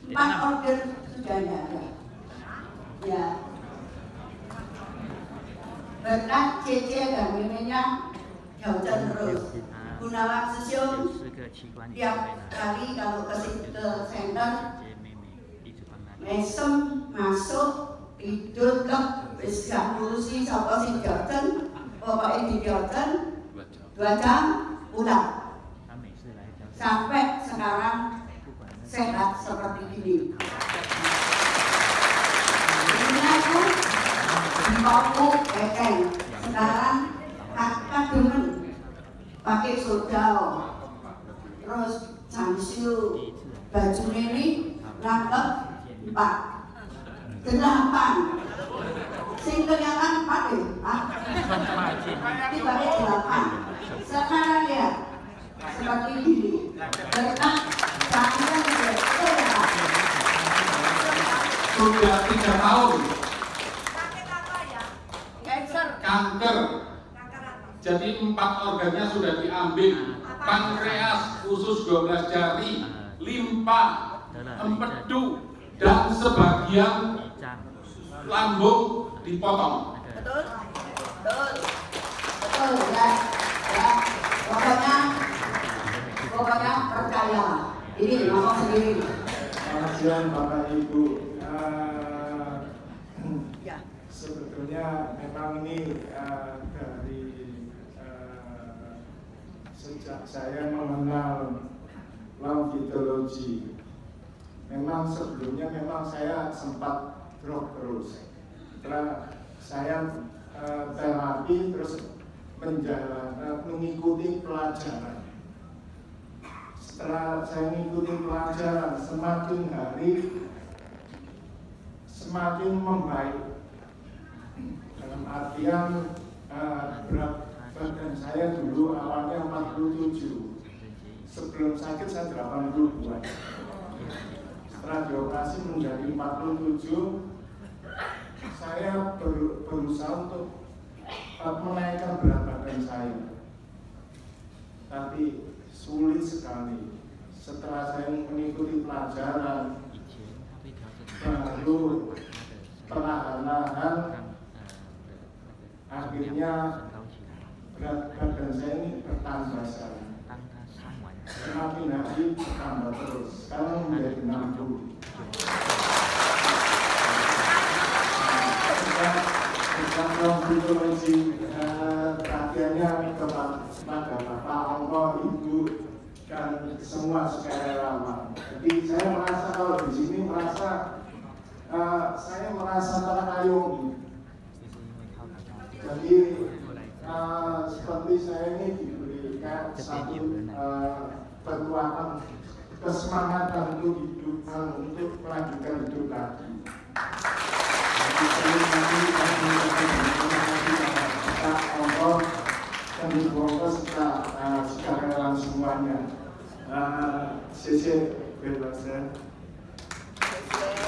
4 order sudah ada. Ya. Berkat CC dan WM-nya jauh terus. Gunawan Sesium tiap kali kalau ke center mesem masuk tidur lah wis gak ngurusi sapa sing joten pokoke dijoten 2 jam pulang sampai sekarang sehat seperti ini. Ini aku di Papua Ekeng sekarang kakak demen pakai sodao, terus samsu, baju ini rangkep 4, 8, sing kelihatan 4 deh, ini pakai 8. Sekarang lihat seperti ini, berkat kalian sudah 3 tahun kanker. Jadi 4 organnya sudah diambil, pankreas, usus 12 jari, limpa, empedu, dan sebagian lambung dipotong. Betul? Betul. Betul ya. Ya. Pokoknya percaya. Ini ngomong sendiri. Selamat siang Bapak Ibu. Sebetulnya memang ini dari sejak saya mengenal longitologi, memang sebelumnya saya sempat drop terus. Setelah saya terapi terus mengikuti pelajaran. Setelah saya mengikuti pelajaran, semakin hari semakin membaik. Dalam artian berat badan saya dulu awalnya 47, sebelum sakit saya 82. Setelah dioperasi menjadi 47, saya berusaha untuk menaikkan berat badan saya, tapi sulit sekali. Setelah saya mengikuti pelajaran, baru perlahan-lahan akhirnya berat badan saya ini bertambah sekali. Semakin hari bertambah terus. Sekarang menjadi 60. Sejak longitologi perhatiannya kepada Bapak Ongko, Ibu, dan semua sukarelawan. Jadi saya merasa kalau di sini saya merasa terkayungi. Jadi seperti saya ini diberikan satu kekuatan, kesemangatan untuk hidup, untuk melanjutkan hidup lagi. Jadi saya ongkos dan dibongkos sekarang semuanya. CC bebas ya.